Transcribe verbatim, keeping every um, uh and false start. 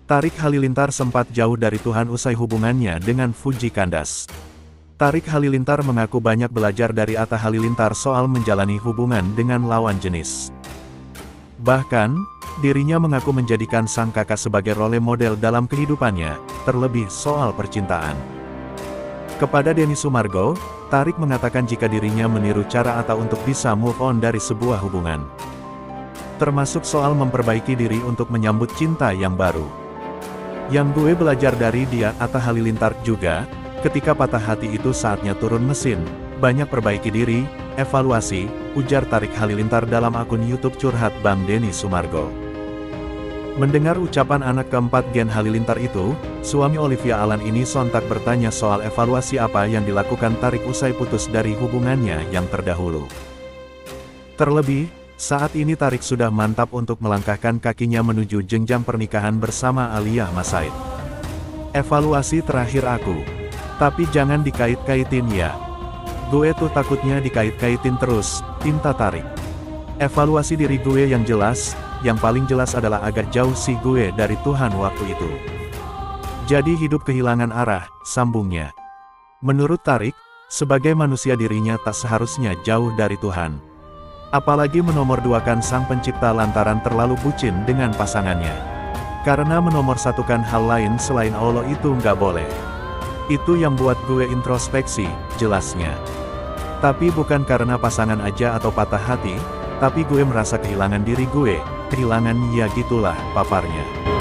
Tarik Halilintar sempat jauh dari Tuhan usai hubungannya dengan Fuji Kandas. Tarik Halilintar mengaku banyak belajar dari Atta Halilintar soal menjalani hubungan dengan lawan jenis. Bahkan, dirinya mengaku menjadikan sang kakak sebagai role model dalam kehidupannya, terlebih soal percintaan. Kepada Denny Sumargo, Tarik mengatakan jika dirinya meniru cara Atta untuk bisa move on dari sebuah hubungan. Termasuk soal memperbaiki diri untuk menyambut cinta yang baru. Yang gue belajar dari dia, Atta Halilintar juga, ketika patah hati itu saatnya turun mesin, banyak perbaiki diri, evaluasi, ujar Tarik Halilintar dalam akun YouTube Curhat Bang Denny Sumargo. Mendengar ucapan anak keempat Gen Halilintar itu, suami Olivia Alan ini sontak bertanya soal evaluasi apa yang dilakukan Tarik usai putus dari hubungannya yang terdahulu. Terlebih, saat ini Tarik sudah mantap untuk melangkahkan kakinya menuju jenjang pernikahan bersama Alia Mas Said. Evaluasi terakhir aku. Tapi jangan dikait-kaitin ya. Gue tuh takutnya dikait-kaitin terus, tinta Tarik. Evaluasi diri gue yang jelas, yang paling jelas adalah agak jauh sih gue dari Tuhan waktu itu. Jadi hidup kehilangan arah, sambungnya. Menurut Tarik, sebagai manusia dirinya tak seharusnya jauh dari Tuhan. Apalagi menomorduakan sang pencipta lantaran terlalu bucin dengan pasangannya. Karena menomorsatukan hal lain selain Allah itu nggak boleh. Itu yang buat gue introspeksi, jelasnya. Tapi bukan karena pasangan aja atau patah hati, tapi gue merasa kehilangan diri gue, kehilangan ya gitulah, paparnya.